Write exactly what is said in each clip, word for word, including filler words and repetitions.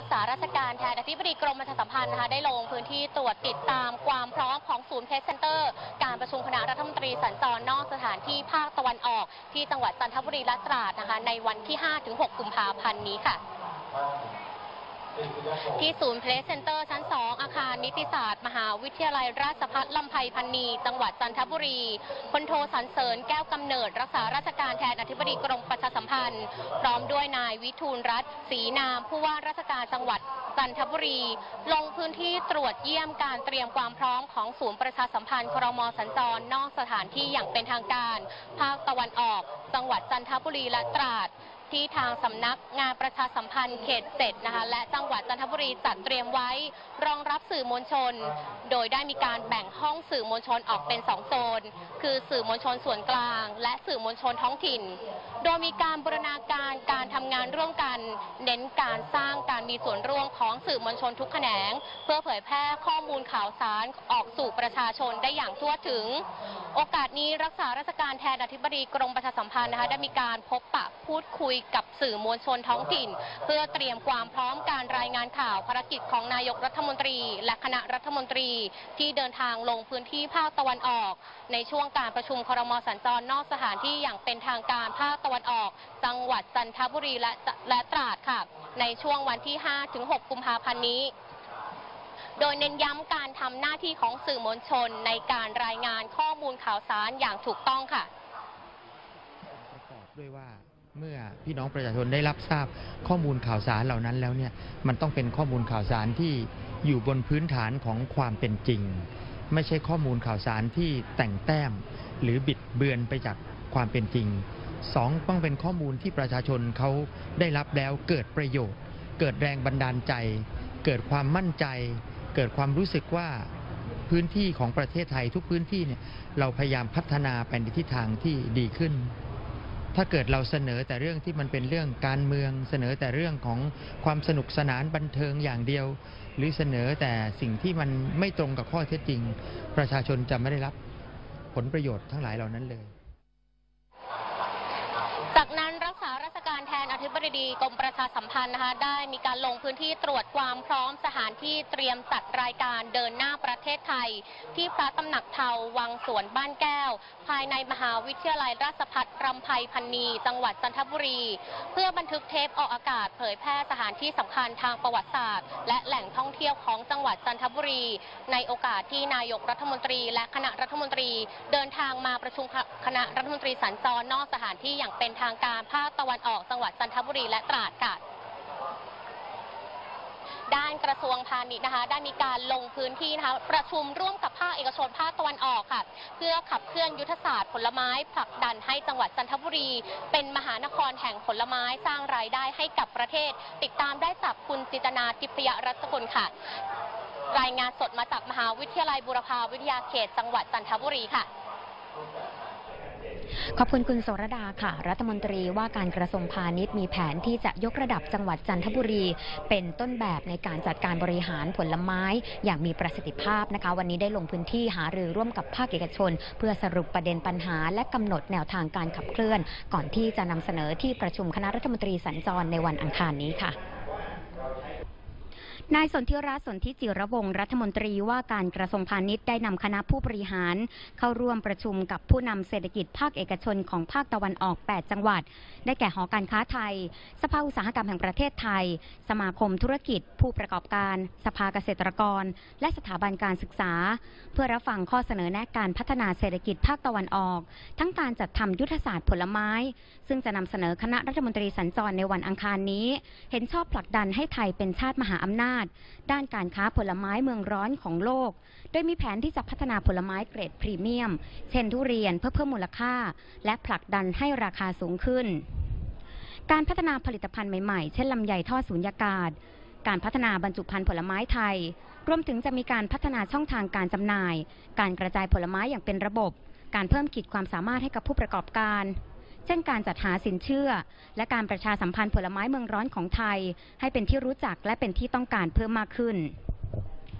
ษาราชการแทนอธิบดีกรมประชาสัมพันธ์นะคะได้ลงพื้นที่ตรวจติดตามความพร้อมของศูนย์เพชรเซ็นเตอร์การประชุมคณะรัฐมนตรีสัญจรนอกสถานที่ภาคตะวันออกที่จังหวัดจันทบุรีและตราดนะคะในวันที่ ห้าถึงหก กุมภาพันธ์นี้ค่ะที่ศูนย์เพลสเซ็นเตอร์ชั้น สอง อาคารนิติศาสตร์มหาวิทยาลัยราชภัฏลำไพพันนีจังหวัดจันทบุรีพลโทสรรเสริญแก้วกำเนิดรักษาราชการแทนอธิบดีกรมประชาสัมพันธ์พร้อมด้วยนายวิทูลรัตน์ศรีนามผู้ว่าราชการจังหวัดจันทบุรีลงพื้นที่ตรวจเยี่ยมการเตรียมความพร้อมของศูนย์ประชาสัมพันธ์ครม.สัญจรนอกสถานที่อย่างเป็นทางการภาคตะวันออกจังหวัดจันทบุรีและตราดที่ทางสำนักงานประชาสัมพันธ์เขตเจ็ดนะคะและจังหวัดจันทบุรีจัดเตรียมไว้รองรับสื่อมวลชนโดยได้มีการแบ่งห้องสื่อมวลชนออกเป็นสองโซนคือสื่อมวลชนส่วนกลางและสื่อมวลชนท้องถิ่นโดยมีการบูรณาการการทำงานร่วมกันเน้นการสร้างการมีส่วนร่วมของสื่อมวลชนทุกแขนงเพื่อเผยแพร่ข้อมูลข่าวสารออกสู่ประชาชนได้อย่างทั่วถึงโอกาสนี้รักษาราชการแทนอธิบดีกรมประชาสัมพันธ์นะคะได้มีการพบปะพูดคุยกับสื่อมวลชนท้องถิ่นเพื่อเตรียมความพร้อมการรายงานข่าวภารกิจของนายกรัฐมนตรีและคณะรัฐมนตรีที่เดินทางลงพื้นที่ภาคตะวันออกในช่วงการประชุมครม.สัญจรนอกสถานที่อย่างเป็นทางการภาคตะวันออกจังหวัดจันทบุรีและและตราดค่ะในช่วงวันที่ ห้าถึงหก กุมภาพันธ์นี้โดยเน้นย้ำการทำหน้าที่ของสื่อมวลชนในการรายงานข้อมูลข่าวสารอย่างถูกต้องค่ะประกอบด้วยว่าเมื่อพี่น้องประชาชนได้รับทราบข้อมูลข่าวสารเหล่านั้นแล้วเนี่ยมันต้องเป็นข้อมูลข่าวสารที่อยู่บนพื้นฐานของความเป็นจริงไม่ใช่ข้อมูลข่าวสารที่แต่งแต้มหรือบิดเบือนไปจากความเป็นจริงสองต้องเป็นข้อมูลที่ประชาชนเขาได้รับแล้วเกิดประโยชน์เกิดแรงบันดาลใจเกิดความมั่นใจเกิดความรู้สึกว่าพื้นที่ของประเทศไทยทุกพื้นที่เนี่ยเราพยายามพัฒนาไปในทิศทางที่ดีขึ้นถ้าเกิดเราเสนอแต่เรื่องที่มันเป็นเรื่องการเมืองเสนอแต่เรื่องของความสนุกสนานบันเทิงอย่างเดียวหรือเสนอแต่สิ่งที่มันไม่ตรงกับข้อเท็จจริงประชาชนจะไม่ได้รับผลประโยชน์ทั้งหลายเหล่านั้นเลยจากนั้นรักษาราชการแทนอธิบดีกรมประชาสัมพันธ์นะคะได้มีการลงพื้นที่ตรวจความพร้อมสถานที่เตรียมจัดรายการเดินหน้าประเทศไทยที่พระตำหนักเทาวังสวนบ้านแก้วภายในมหาวิทยาลัยราชภัฏลำไพพันนีจังหวัดจันทบุรีเพื่อบันทึกเทปออกอากาศเผยแพร่สถานที่สำคัญทางประวัติศาสตร์และแหล่งท่องเที่ยวของจังหวัดจันทบุรีในโอกาสที่นายกรัฐมนตรีและคณะรัฐมนตรีเดินทางมาประชุมคณะรัฐมนตรีสัญจรนอกสถานที่อย่างเป็นทางการภาคตะวันออกจังหวัดจันทบุรีและตราดค่ะด้านกระทรวงพาณิชย์นะคะได้มีการลงพื้นที่นะคะประชุมร่วมกับภาคเอกชนภาคตะวันออกค่ะเพื่อขับเคลื่อนยุทธศาสตร์ผลไม้ผลักดันให้จังหวัดจันทบุรีเป็นมหานครแห่งผลไม้สร้างรายได้ให้กับประเทศติดตามได้จากคุณจิตนาทิพยรัตน์กุลค่ะรายงานสดมาจากมหาวิทยาลัยบูรพาวิทยาเขตจังหวัดจันทบุรีค่ะขอบคุณคุณโสรดาค่ะรัฐมนตรีว่าการกระทรวงพาณิชย์มีแผนที่จะยกระดับจังหวัดจันทบุรีเป็นต้นแบบในการจัดการบริหารผลไม้อย่างมีประสิทธิภาพนะคะวันนี้ได้ลงพื้นที่หารือร่วมกับภาคเอกชนเพื่อสรุปประเด็นปัญหาและกำหนดแนวทางการขับเคลื่อนก่อนที่จะนำเสนอที่ประชุมคณะรัฐมนตรีสัญจรในวันอังคารนี้ค่ะนายสนธิรัตน์สนธิจิรวงศ์รัฐมนตรีว่าการกระทรวงพาณิชย์ได้นำคณะผู้บริหารเข้าร่วมประชุมกับผู้นำเศรษฐกิจภาคเอกชนของภาคตะวันออกแปดจังหวัดได้แก่หอการค้าไทยสภาอุตสาหกรรมแห่งประเทศไทยสมาคมธุรกิจผู้ประกอบการสภาเกษตรกรและสถาบันการศึกษาเพื่อรับฟังข้อเสนอแนะการพัฒนาเศรษฐกิจภาคตะวันออกทั้งการจัดทำยุทธศาสตร์ผลไม้ซึ่งจะนำเสนอคณะรัฐมนตรีสัญจรในวันอังคารนี้เห็นชอบผลักดันให้ไทยเป็นชาติมหาอำนาจด้านการค้าผลไม้เมืองร้อนของโลกโดยมีแผนที่จะพัฒนาผลไม้เกรดพรีเมียมเช่นทุเรียนเพื่อเพิ่มมูลค่าและผลักดันให้ราคาสูงขึ้นการพัฒนาผลิตภัณฑ์ใหม่ๆเช่นลำไยทอดสูญญากาศการพัฒนาบรรจุภัณฑ์ผลไม้ไทยรวมถึงจะมีการพัฒนาช่องทางการจำหน่ายการกระจายผลไม้อย่างเป็นระบบการเพิ่มขีดความสามารถให้กับผู้ประกอบการเช่นการจัดหาสินเชื่อและการประชาสัมพันธ์ผลไม้เมืองร้อนของไทยให้เป็นที่รู้จักและเป็นที่ต้องการเพิ่มมากขึ้น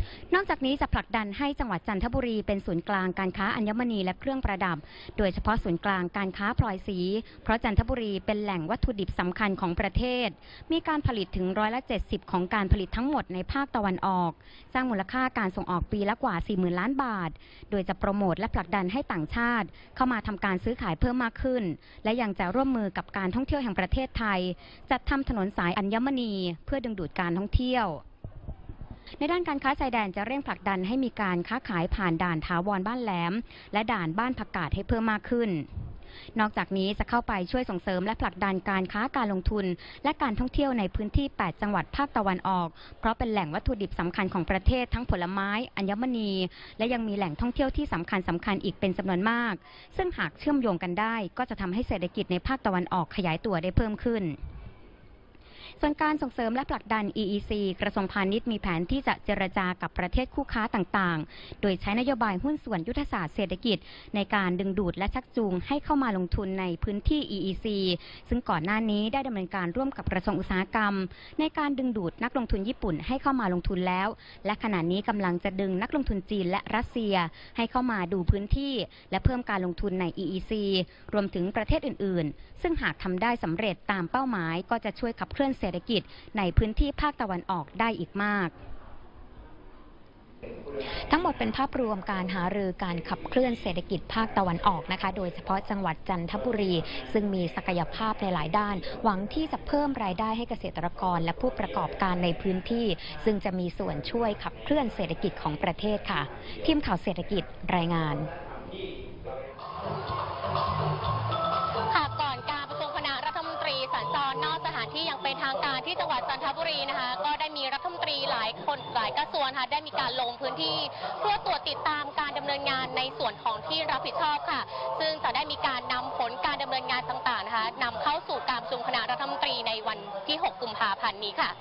นอกจากนี้จะผลักดันให้จังหวัดจันทบุรีเป็นศูนย์กลางการค้าอัญมณีและเครื่องประดับโดยเฉพาะศูนย์กลางการค้าพลอยสีเพราะจันทบุรีเป็นแหล่งวัตถุดิบสำคัญของประเทศมีการผลิตถึงร้อยละเจ็ดสิบของการผลิตทั้งหมดในภาคตะวันออกสร้างมูลค่าการส่งออกปีละกว่า สี่หมื่น ล้านบาทโดยจะโปรโมทและผลักดันให้ต่างชาติเข้ามาทำการซื้อขายเพิ่มมากขึ้นและยังจะร่วมมือกับการท่องเที่ยวแห่งประเทศไทยจัดทำถนนสายอัญมณีเพื่อดึงดูดการท่องเที่ยวในด้านการค้าชายแดนจะเร่งผลักดันให้มีการค้าขายผ่านด่านถาวรบ้านแหลมและด่านบ้านผักกาดให้เพิ่มมากขึ้นนอกจากนี้จะเข้าไปช่วยส่งเสริมและผลักดันการค้าการลงทุนและการท่องเที่ยวในพื้นที่แปดจังหวัดภาคตะวันออกเพราะเป็นแหล่งวัตถุดิบสำคัญของประเทศทั้งผลไม้อัญมณีและยังมีแหล่งท่องเที่ยวที่สำคัญสำคัญอีกเป็นจำนวนมากซึ่งหากเชื่อมโยงกันได้ก็จะทำให้เศรษฐกิจในภาคตะวันออกขยายตัวได้เพิ่มขึ้นส่วนการส่งเสริมและผลักดัน อี อี ซี กระทรวงพาณิชย์มีแผนที่จะเจรจากับประเทศคู่ค้าต่างๆโดยใช้นโยบายหุ้นส่วนยุทธศาสตร์เศรษฐกิจในการดึงดูดและชักจูงให้เข้ามาลงทุนในพื้นที่ อี อี ซี ซึ่งก่อนหน้านี้ได้ดำเนินการร่วมกับกระทรวงอุตสาหกรรมในการดึงดูดนักลงทุนญี่ปุ่นให้เข้ามาลงทุนแล้วและขณะนี้กำลังจะดึงนักลงทุนจีนและรัสเซียให้เข้ามาดูพื้นที่และเพิ่มการลงทุนใน อี อี ซี รวมถึงประเทศอื่นๆซึ่งหากทำได้สำเร็จตามเป้าหมายก็จะช่วยขับเคลื่อนเศรษฐกิจในพื้นที่ภาคตะวันออกได้อีกมากทั้งหมดเป็นภาพรวมการหารือการขับเคลื่อนเศรษฐกิจภาคตะวันออกนะคะโดยเฉพาะจังหวัดจันทบุรีซึ่งมีศักยภาพในหลายด้านหวังที่จะเพิ่มรายได้ให้เกษตรกรและผู้ประกอบการในพื้นที่ซึ่งจะมีส่วนช่วยขับเคลื่อนเศรษฐกิจของประเทศค่ะทีมข่าวเศรษฐกิจรายงานค่ะก่อนการประชุมคณะรัฐมนตรีสัญจรนอกสถานที่อย่างเป็นทางการที่จังหวัดจันทบุรีนะคะก็ได้มีรัฐมนตรีหลายคนหลายกระทรวงค่ะได้มีการลงพื้นที่เพื่อตรวจติดตามการดำเนินงานในส่วนของที่รับผิดชอบค่ะซึ่งจะได้มีการนำผลการดำเนินงานต่างๆนะคะนำเข้าสู่การประชุมคณะรัฐมนตรีในวันที่หกกุมภาพันธ์นี้ค่ะ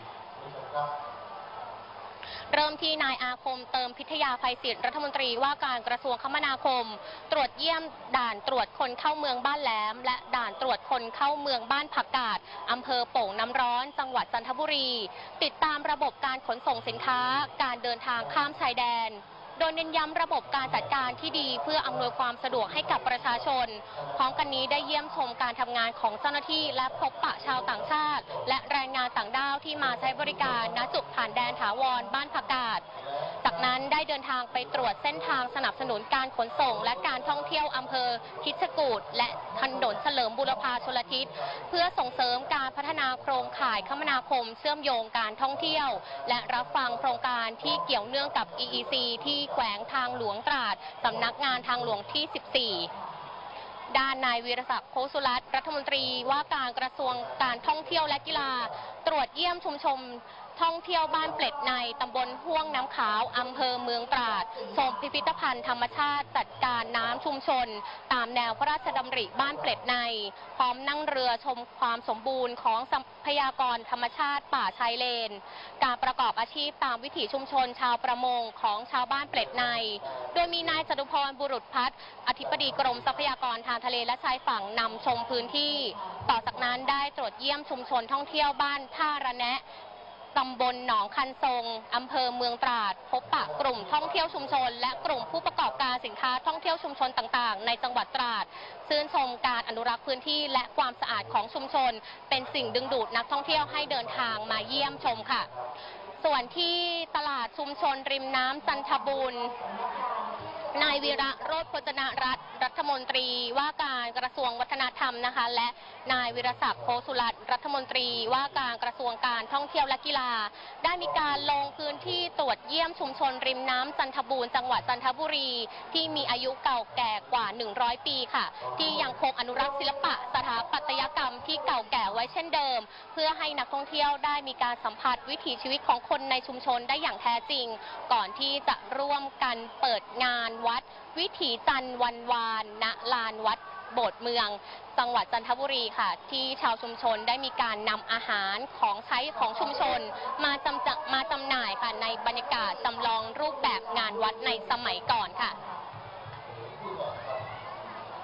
เริ่มที่นายอาคมเติมพิทยาภัยศิษย์รัฐมนตรีว่าการกระทรวงคมนาคมตรวจเยี่ยมด่านตรวจคนเข้าเมืองบ้านแหลมและด่านตรวจคนเข้าเมืองบ้านผักกาดอำเภอโป่งน้ำร้อนจังหวัดจันทบุรีติดตามระบบการขนส่งสินค้าการเดินทางข้ามชายแดนโดยเน้นย้ำระบบการจัดการที่ดีเพื่ออำนวยความสะดวกให้กับประชาชนพร้อมกันนี้ได้เยี่ยมชมการทำงานของเจ้าหน้าที่และพบปะชาวต่างชาติและแรงงานต่างด้าวที่มาใช้บริการณจุดผ่านแดนถาวรบ้านผักกาดจากนั้นได้เดินทางไปตรวจเส้นทางสนับสนุนการขนส่งและการท่องเที่ยวอำเภอคิชกูฏและถนนเฉลิมบุรพาชลทิศเพื่อส่งเสริมการพัฒนาโครงข่ายคมนาคมเชื่อมโยงการท่องเที่ยวและรับฟังโครงการที่เกี่ยวเนื่องกับ อี อี ซี ที่แขวงทางหลวงตราดสำนักงานทางหลวงที่สิบสี่ด้านนายวีรศักดิ์โคสุรัตน์รัฐมนตรีว่าการกระทรวงการท่องเที่ยวและกีฬาตรวจเยี่ยมชุมชนท่องเที่ยวบ้านเปล็ดในตำบลห้วงน้ำขาวอำเภอเมืองตราดชมพิพิธภัณฑ์ธรรมชาติจัดการน้ำชุมชนตามแนวพระราชดำริบ้านเปล็ดในพร้อมนั่งเรือชมความสมบูรณ์ของทรัพยากรธรรมชาติป่าชายเลนการประกอบอาชีพตามวิถีชุมชนชาวประมงของชาวบ้านเปล็ดในโดยมีนายจตุพรบุรุษพัฒน์อธิบดีกรมทรัพยากรทางทะเลและชายฝั่งนำชมพื้นที่ต่อจากนั้นได้ตรวจเยี่ยมชุมชนท่องเที่ยวบ้านท่าระแนะตำบลหนองคันทรงอำเภอเมืองตราดพบปะกลุ่มท่องเที่ยวชุมชนและกลุ่มผู้ประกอบการสินค้าท่องเที่ยวชุมชนต่างๆในจังหวัดตราดชื่นชมการอนุรักษ์พื้นที่และความสะอาดของชุมชนเป็นสิ่งดึงดูดนักท่องเที่ยวให้เดินทางมาเยี่ยมชมค่ะส่วนที่ตลาดชุมชนริมน้ำจันทบูรณ์นายวีระโรจน์พจนรัตน์รัฐมนตรีว่าการกระทรวงวัฒนธรรมนะคะและนายวีรศักดิ์โคสุรัตน์รัฐมนตรีว่าการกระทรวงการท่องเที่ยวและกีฬาได้มีการลงพื้นที่ตรวจเยี่ยมชุมชนริมน้ำจันทบูรณ์จังหวัดจันทบุรีที่มีอายุเก่าแก่กว่าหนึ่งร้อยปีค่ะที่ยังคงอนุรักษ์ศิลปะสถาปัตยกรรมที่เก่าแก่ไว้เช่นเดิมเพื่อให้นักท่องเที่ยวได้มีการสัมผัสวิถีชีวิตของคนในชุมชนได้อย่างแท้จริงก่อนที่จะร่วมกันเปิดงานวัดวิถีจันทร์วันวานณลานวัดโบสถ์เมืองจังหวัดจันทบุรีค่ะที่ชาวชุมชนได้มีการนำอาหารของใช้ของชุมชนมาจำมาจำหน่ายค่ะในบรรยากาศจำลองรูปแบบงานวัดในสมัยก่อนค่ะ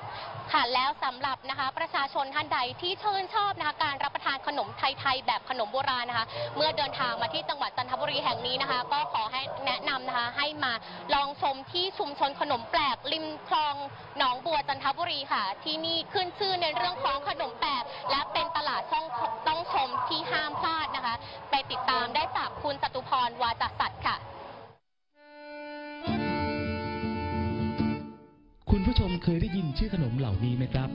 ค่ะแล้วสำหรับนะคะประชาชนท่านใดที่ชื่นชอบนะคะการรับประทานขนมไทยๆแบบขนมโบราณนะคะเมื่อเดินทางมาที่จังหวัดจันทบุรีแห่งนี้นะคะก็ขอให้แนะนำนะคะให้มาลองชมที่ชุมชนขนมแปลกริมคลองหนองบัวจันทบุรีค่ะที่นี่ขึ้นชื่อในเรื่องของขนมแปลกและเป็นตลาดต้องต้องชมที่ห้ามพลาดนะคะไปติดตามได้จากคุณจตุพรวาจสัตย์ค่ะคุณผู้ชมเคยได้ยินชื่อขนมเหล่านี้ไหมครับ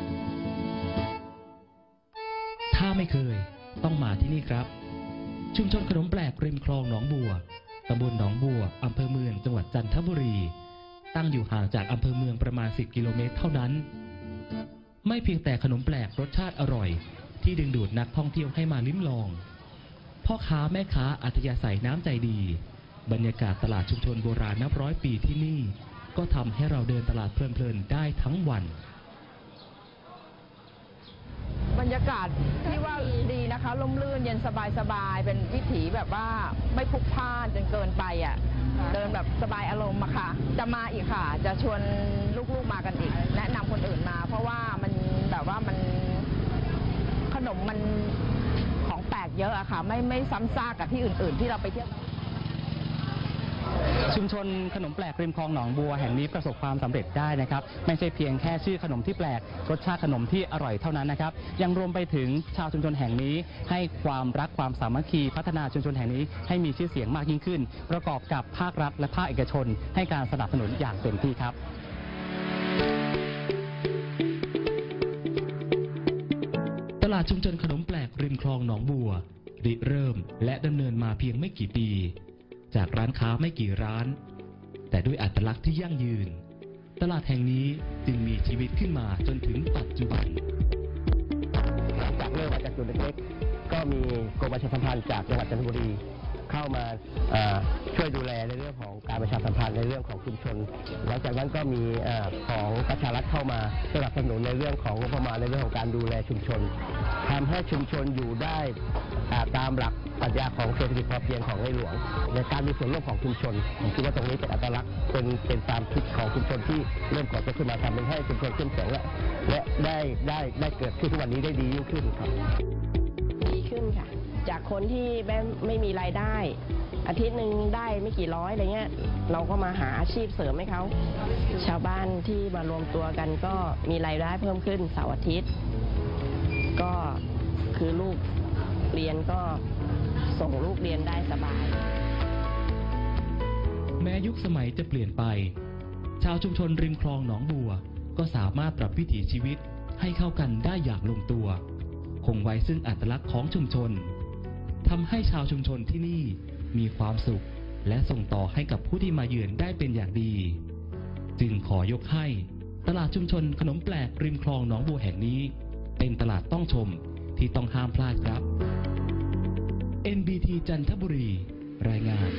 ถ้าไม่เคยต้องมาที่นี่ครับชุมชนขนมแปลกริมคลองหนองบัวตำบลหนองบัวอำเภอเมืองจังหวัดจันทบุรีตั้งอยู่ห่างจากอำเภอเมืองประมาณสิบกิโลเมตรเท่านั้นไม่เพียงแต่ขนมแปลกรสชาติอร่อยที่ดึงดูดนักท่องเที่ยวให้มาลิ้มลองพ่อค้าแม่ค้าอัธยาศัยน้ำใจดีบรรยากาศตลาดชุมชนโบราณนับร้อยปีที่นี่ก็ทำให้เราเดินตลาดเพลินๆได้ทั้งวันบรรยากาศที่ว่าดีนะคะร่มรื่นเย็นสบายๆเป็นวิถีแบบว่าไม่พลุกพล่านจนเกินไปอ่ะเดินแบบสบายอารมณ์อะค่ะจะมาอีกค่ะจะชวนลูกๆมากันอีกแนะนำคนอื่นมาเพราะว่ามันแบบว่ามันขนมมันของแปลกเยอะอะค่ะไม่ไม่ซ้ำซากกับที่อื่นๆที่เราไปเที่ยวชุมชนขนมแปลกริมคลองหนองบัวแห่งนี้ประสบความสำเร็จได้นะครับไม่ใช่เพียงแค่ชื่อขนมที่แปลกรสชาติขนมที่อร่อยเท่านั้นนะครับยังรวมไปถึงชาวชุมชนแห่งนี้ให้ความรักความสามัคคีพัฒนาชุมชนแห่งนี้ให้มีชื่อเสียงมากยิ่งขึ้นประกอบกับภาครัฐและภาคเอกชนให้การสนับสนุนอย่างเต็มที่ครับตลาดชุมชนขนมแปลกริมคลองหนองบัวริเริ่มและดำเนินมาเพียงไม่กี่ปีจากร้านค้าไม่กี่ร้านแต่ด้วยอัตลักษณ์ที่ยั่งยืนตลาดแห่งนี้จึงมีชีวิตขึ้นมาจนถึงปัจจุบันหลังจากเริ่มมาจากจุดเล็กๆก็มีกรมประชาสัมพันธ์จากจังหวัดจันทบุรีเข้ามาช่วยดูแลในเรื่องของการประชาสัมพันธ์ในเรื่องของชุมชนหลังจากนั้นก็มีของประชารัฐเข้ามาสนับสนุนในเรื่องของงบประมาณในเรื่องของการดูแลชุมชนทำให้ชุมชนอยู่ได้ตามหลักปรัชญาของเศรษฐกิจพอเพียงของในหลวงในการมีส่วนร่วมของชุมชนผมคิดว่าตรงนี้เป็นอัตลักษณ์เป็นเป็นตามคิดของชุมชนที่เริ่มก่อตัวขึ้นมาทำให้ชุมชนเข้มแข็งและและได้ได้ได้เกิดขึ้นทุกวันนี้ได้ดียิ่งขึ้นครับดีขึ้นค่ะจากคนที่ไม่ไม่มีรายได้อาทิตย์หนึ่งได้ไม่กี่ร้อยอะไรเงี้ยเราก็มาหาอาชีพเสริมให้เขาชาวบ้านที่มารวมตัวกันก็มีรายได้เพิ่มขึ้นเสาร์อาทิตย์ก็คือลูกเรียนก็ส่งลูกเรียนได้สบายแม้ยุคสมัยจะเปลี่ยนไปชาวชุมชนริมคลองหนองบัวก็สามารถปรับวิถีชีวิตให้เข้ากันได้อย่างลงตัวคงไว้ซึ่งอัตลักษณ์ของชุมชนทำให้ชาวชุมชนที่นี่มีความสุขและส่งต่อให้กับผู้ที่มาเยือนได้เป็นอย่างดีจึงขอยกให้ตลาดชุมชนขนมแปลกริมคลองหนองบัวแห่งนี้เป็นตลาดต้องชมที่ต้องห้ามพลาดครับ เอ็น บี ที จันทบุรีรายงาน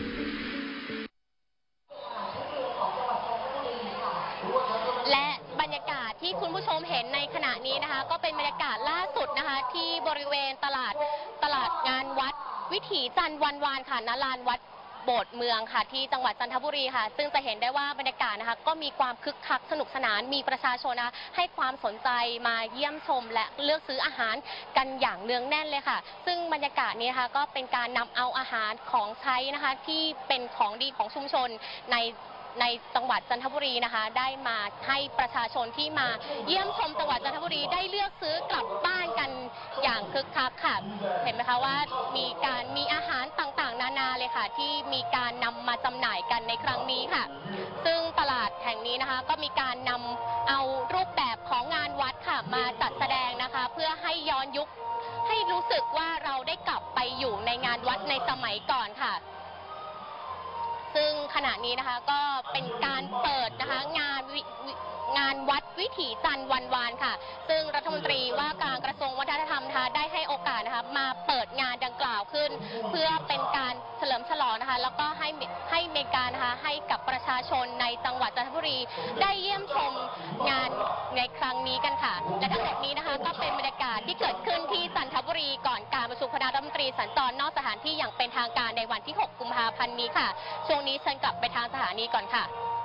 และบรรยากาศที่คุณผู้ชมเห็นในขณะนี้นะคะก็เป็นบรรยากาศล่าสุดนะคะที่บริเวณตลาดตลาดงานวัดวิถีจันทร์วันวานค่ะณลานวัดโบสถ์เมืองค่ะที่จังหวัดจันทบุรีค่ะซึ่งจะเห็นได้ว่าบรรยากาศนะคะก็มีความคึกคักสนุกสนานมีประชาชนนะให้ความสนใจมาเยี่ยมชมและเลือกซื้ออาหารกันอย่างเนืองแน่นเลยค่ะซึ่งบรรยากาศนี้นะคะก็เป็นการนำเอาอาหารของใช้นะคะที่เป็นของดีของชุมชนในในจังหวัดจันทบุรีนะคะได้มาให้ประชาชนที่มาเยี่ยมชมจังหวัดจันทบุรีได้เลือกซื้อกลับบ้านกันอย่างคึกคักค่ะเห็นไหมคะว่ามีการมีอาหารต่างๆนานาเลยค่ะที่มีการนำมาจำหน่ายกันในครั้งนี้ค่ะซึ่งตลาดแห่งนี้นะคะก็มีการนำเอารูปแบบของงานวัดค่ะมาจัดแสดงนะคะเพื่อให้ย้อนยุคให้รู้สึกว่าเราได้กลับไปอยู่ในงานวัดในสมัยก่อนค่ะซึ่งขณะนี้นะคะก็เป็นการเปิดนะคะงานงานวัดวิถีจันทร์วันวานค่ะซึ่งรัฐมนตรีว่าการกระทรวงวัฒนธรรมนะคะได้ให้โอกาสนะคะมาเปิดงานดังกล่าวขึ้นเพื่อเป็นการเฉลิมฉลองนะคะแล้วก็ให้ให้เมกานะคะให้กับประชาชนในจังหวัดจันทบุรีได้เยี่ยมชมงานในครั้งนี้กันค่ะและทั้งหมดนี้นะคะก็เป็นบรรยากาศที่เกิดขึ้นที่จันทบุรีก่อนการประชุมคณะรัฐมนตรีสัญจรนอกสถานที่อย่างเป็นทางการในวันที่หกกุมภาพันธ์นี้ค่ะช่วงนี้เชิญกลับไปทางสถานีก่อนค่ะ